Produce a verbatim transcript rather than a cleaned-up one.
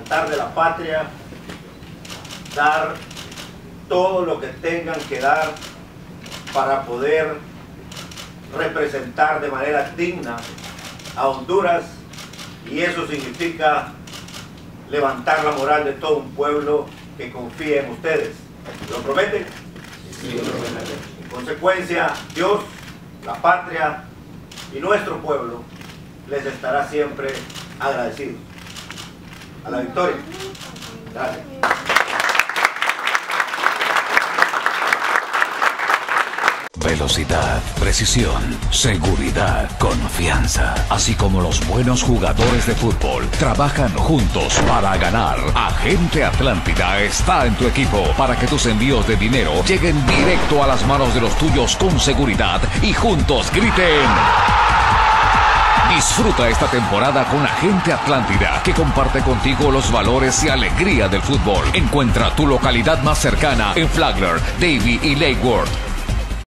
altar de la patria, dar todo lo que tengan que dar para poder representar de manera digna a Honduras, y eso significa levantar la moral de todo un pueblo que confía en ustedes. ¿Lo prometen? Sí, lo prometen. En consecuencia, Dios, la patria y nuestro pueblo les estará siempre agradecidos. A la victoria. Gracias. Velocidad, precisión, seguridad, confianza. Así como los buenos jugadores de fútbol trabajan juntos para ganar. Agente Atlántida está en tu equipo para que tus envíos de dinero lleguen directo a las manos de los tuyos con seguridad y juntos griten: disfruta esta temporada con Agente Atlántida, que comparte contigo los valores y alegría del fútbol. Encuentra tu localidad más cercana en Flagler, Davie y Lake Worth.